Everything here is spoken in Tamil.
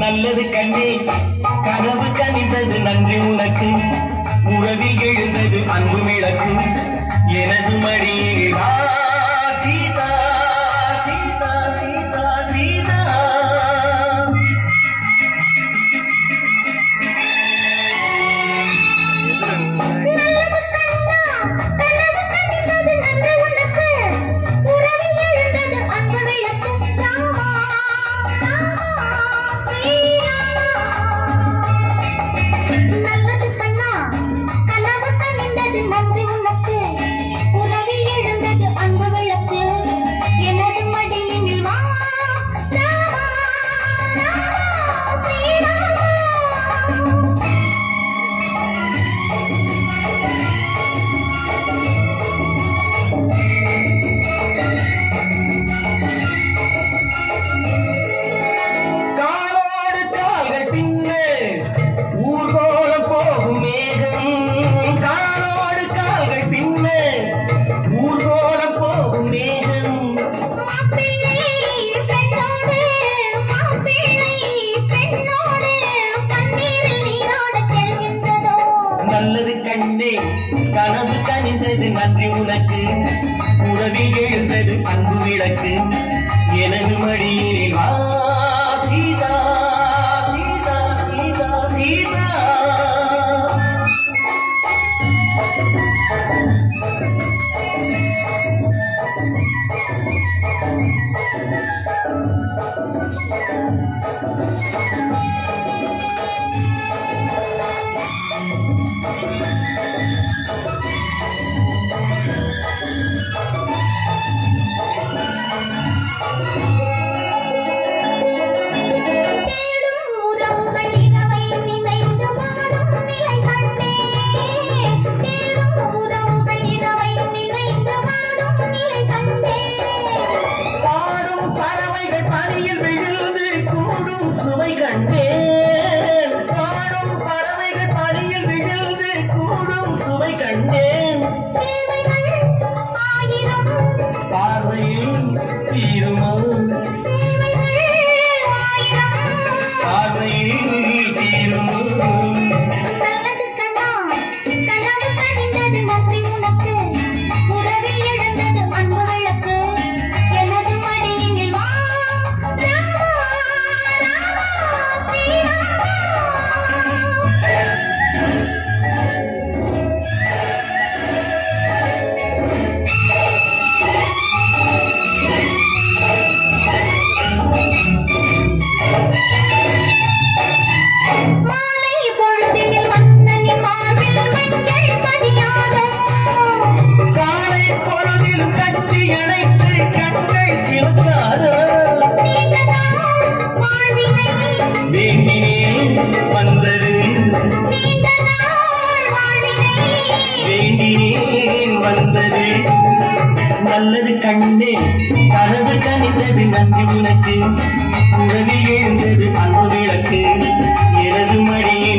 நல்லது கண்ணே கனவு கனிந்தது நன்றி உனக்கு உறவில் எழுந்தது அன்பு விளக்கு எனது மடியில் வா சீதா சீதா சீதா சீதா நல்லது கண்ணே கனவு கனிந்தது நன்றி உனக்கு உறவில் எழுந்தது அன்பு விளக்கு எனது மடியில் வா சீதா சீதா சீதா சீதா நல்லது கண்ணே கனவு கனிந்தது நன்றி உனக்கு உறவில் எழுந்தது அன்பு விளக்கு எனது மடியில்